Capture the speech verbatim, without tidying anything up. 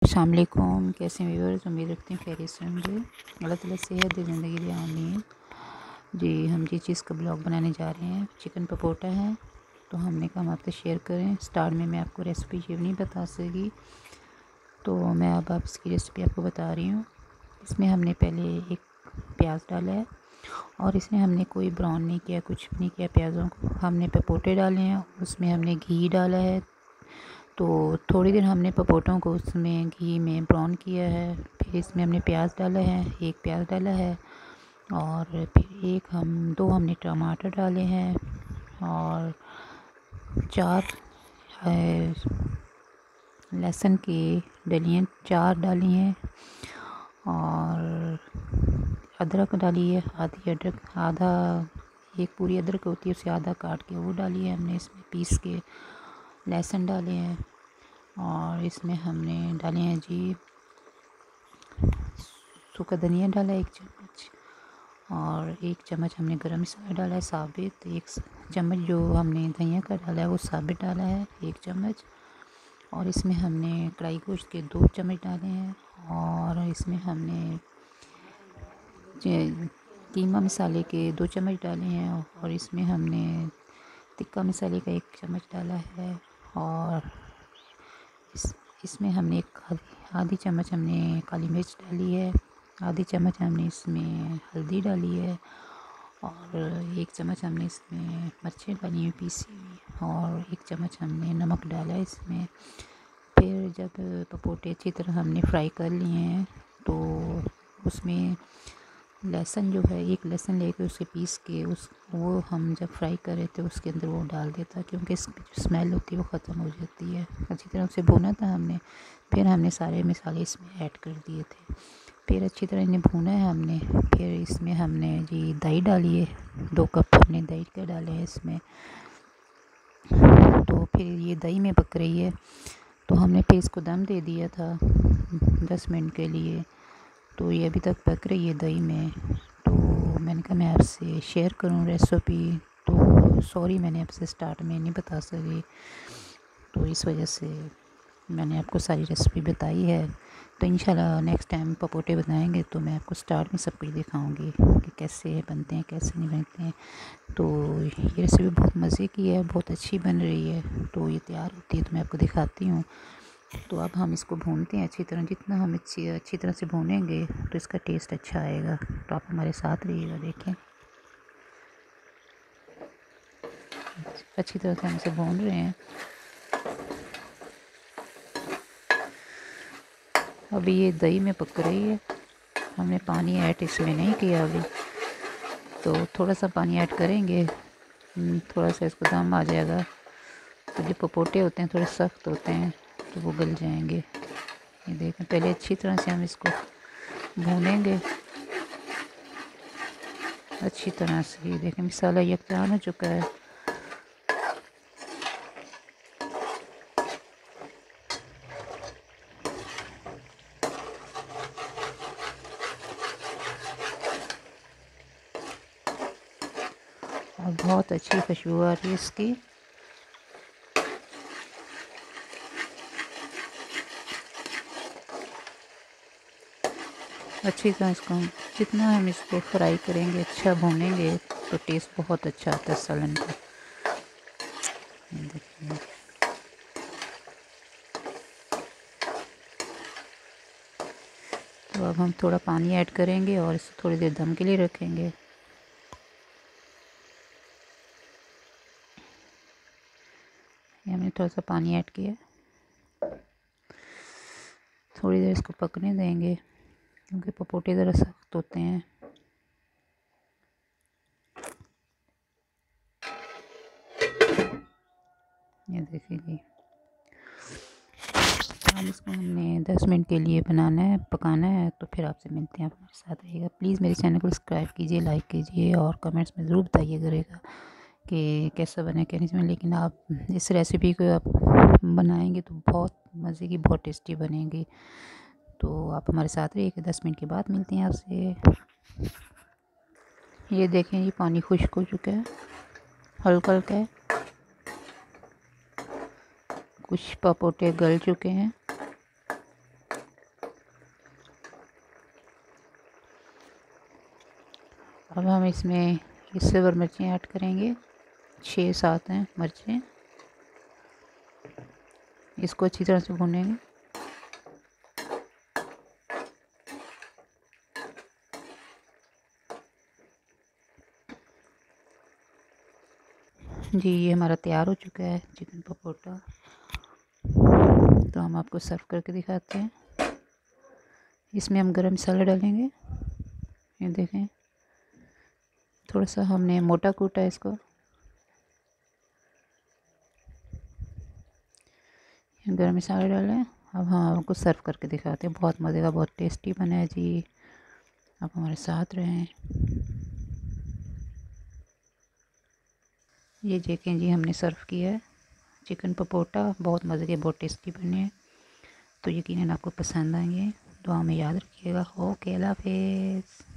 अस्सलाम वालेकुम। कैसे व्यूअर्स, उम्मीद रखते हैं खैरियत से होंगे। अल्लाह ताला सेहत दे, ज़िंदगी दे, आमीन। जी, हम जिस चीज़ का ब्लॉग बनाने जा रहे हैं चिकन पकोड़ा है, तो हमने कहा हम आपसे शेयर करें। स्टार्ट में मैं आपको रेसिपी ये नहीं बता सकी, तो मैं अब आप इसकी रेसिपी आपको बता रही हूँ। इसमें हमने पहले एक प्याज डाला है और इसमें हमने कोई ब्राउन नहीं किया, कुछ नहीं किया प्याज़ों को। हमने पकोड़े डाले हैं, उसमें हमने घी डाला है। तो थोड़ी देर हमने पपोटों को उसमें घी में ब्राउन किया है। फिर इसमें हमने प्याज डाला है, एक प्याज डाला है और फिर एक हम दो हमने टमाटर डाले हैं और चार लहसुन की डलियाँ चार डाली हैं और अदरक डाली है आधी, अदरक आधा, एक पूरी अदरक होती है उसे आधा काट के वो डाली है हमने इसमें पीस के। लहसुन डाले हैं और इसमें हमने डाले हैं जी सूखा धनिया डाला है एक चम्मच और एक चम्मच हमने गरम मसाला डाला है साबित। एक चम्मच जो हमने धनिया का डाला है वो साबित डाला है एक चम्मच। और इसमें हमने कढ़ाई गोश्त के दो चम्मच डाले हैं और इसमें हमने कीमा मसाले के दो चम्मच डाले हैं और इसमें हमने तिक्का मसाले का एक चम्मच डाला है और इस इसमें हमने एक आधी चम्मच हमने काली मिर्च डाली है, आधी चम्मच हमने इसमें हल्दी डाली है और एक चम्मच हमने इसमें मिर्चें डाली हुई पीसी हुई और एक चम्मच हमने नमक डाला है इसमें। फिर जब पकोड़े अच्छी तरह हमने फ्राई कर लिए हैं तो उसमें लहसुन जो है, एक लहसुन लेके उसे पीस के उस वो हम जब फ्राई कर रहे थे उसके अंदर वो डाल देता, क्योंकि इसकी जो स्मेल होती है वो ख़त्म हो जाती है। अच्छी तरह उसे भुना था हमने। फिर हमने सारे मसाले इसमें ऐड कर दिए थे। फिर अच्छी तरह इन्हें भुना है हमने। फिर इसमें हमने जी दही डाली है, दो कप हमने दही के डाले हैं इसमें। तो फिर ये दही में पक रही है, तो हमने फिर इसको दम दे दिया था दस मिनट के लिए। तो ये अभी तक पक रही है दही में। तो मैंने कहा मैं आपसे शेयर करूं रेसिपी, तो सॉरी मैंने आपसे स्टार्ट में नहीं बता सकी, तो इस वजह से मैंने आपको सारी रेसिपी बताई है। तो इंशाल्लाह नेक्स्ट टाइम पकोड़े बनाएंगे तो मैं आपको स्टार्ट में सब कुछ दिखाऊंगी कि कैसे बनते हैं कैसे नहीं बनते हैं। तो ये रेसिपी बहुत मज़े की है, बहुत अच्छी बन रही है। तो ये तैयार होती है तो मैं आपको दिखाती हूँ। तो अब हम इसको भूनते हैं अच्छी तरह। जितना हम अच्छी अच्छी तरह से भूनेंगे तो इसका टेस्ट अच्छा आएगा। तो आप हमारे साथ रहिएगा। देखें अच्छी तरह से हम इसे भून रहे हैं। अभी ये दही में पक रही है, हमने पानी ऐड इसमें नहीं किया अभी। तो थोड़ा सा पानी ऐड करेंगे, थोड़ा सा इसको दम आ जाएगा। तो जो पकोड़े होते हैं थोड़े सख्त होते हैं तो वो गल जाएंगे। ये देखें, पहले अच्छी तरह से हम इसको भूनेंगे अच्छी तरह से। ये देखें मसाला यकजान हो चुका है। और बहुत अच्छी खुशबू आ रही है इसकी। अच्छी तरह इसको जितना हम इसको फ्राई करेंगे, अच्छा भूनेंगे, तो टेस्ट बहुत अच्छा आता है सालन का। देखिए तो अब हम थोड़ा पानी ऐड करेंगे और इसे थोड़ी देर दम के लिए रखेंगे। हमने थोड़ा सा पानी ऐड किया, थोड़ी देर इसको पकने देंगे क्योंकि पकोड़े ज़रा सख्त होते हैं। ये देखिए जी, अब इसको हमने दस मिनट के लिए बनाना है, पकाना है। तो फिर आपसे मिलते हैं, आप हमारे साथ रहिएगा। प्लीज़ मेरे चैनल को सब्सक्राइब कीजिए, लाइक कीजिए और कमेंट्स में ज़रूर बताइए करेगा कि कैसा बने क्या नहीं। लेकिन आप इस रेसिपी को आप बनाएंगे तो बहुत मज़े की, बहुत टेस्टी बनेगी। तो आप हमारे साथ रहिएगा। दस मिनट के बाद मिलते हैं आपसे। ये देखें, ये पानी खुश्क हो चुका है, हल्का हल्का है, कुछ पकोड़े गल चुके हैं। अब हम इसमें ये सिल्वर मिर्चें ऐड करेंगे, छः सात हैं मिर्चें। इसको अच्छी तरह से भूनेंगे। जी ये हमारा तैयार हो चुका है चिकन पकोड़ा। तो हम आपको सर्व करके दिखाते हैं। इसमें हम गरम मसाला डालेंगे। ये देखें, थोड़ा सा हमने मोटा कूटा है इसको। गरम मसाला डालें। अब हम आपको सर्व करके दिखाते हैं। बहुत मज़े का, बहुत टेस्टी बना है जी। आप हमारे साथ रहें। ये देखें जी, हमने सर्व किया है चिकन पकोड़ा। बहुत मज़े के, बहुत टेस्टी बने हैं। तो यकीनन आपको पसंद आएंगे। दुआ में याद रखिएगा। ओके, अल्लाह हाफ़िज़।